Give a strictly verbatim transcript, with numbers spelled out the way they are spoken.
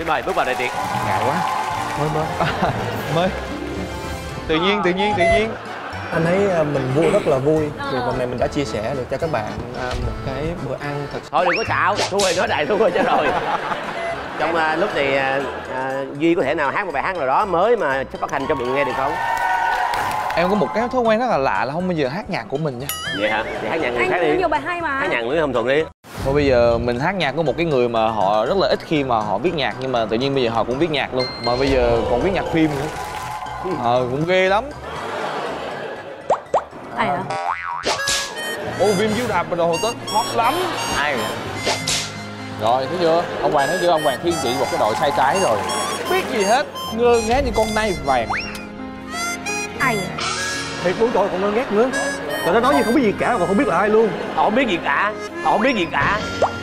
Xin mời bước vào đại tiệc. Ngại quá. Mới mới à, mới tự nhiên tự nhiên tự nhiên Anh thấy mình vui, rất là vui vì hôm nay mình đã chia sẻ được cho các bạn một cái bữa ăn thật. Thôi đừng có xạo, thua rồi nói đại thua rồi cho rồi. Trong uh, lúc này uh, Duy có thể nào hát một bài hát nào đó mới mà sắp phát hành cho mọi người nghe được không? Em có một cái thói quen rất là lạ là không bao giờ hát nhạc của mình nha. Vậy hả? Thì hát nhạc người Anh khác có đi. nhiều bài hay mà. Hát nhạc Nguyễn Hồng Thuận đi. Thôi bây giờ mình hát nhạc của một cái người mà họ rất là ít khi mà họ viết nhạc, nhưng mà tự nhiên bây giờ họ cũng viết nhạc luôn. Mà bây giờ còn viết nhạc phim nữa. Ờ cũng ghê lắm. Ai hả? Ô phim chiếu rạp rồi hồi Tết hot lắm. Ai vậy? Rồi thấy chưa? Ông Hoàng thấy chưa? Ông Hoàng thiên vị một cái đội sai trái rồi. Biết gì hết, ngơ ngác như con nai vàng. Ai vậy? Thiệt đúng rồi, còn ngơ ngác nữa. Rồi nó nói như không biết gì cả, còn không biết là ai luôn. Họ không biết gì cả. Họ không biết gì cả.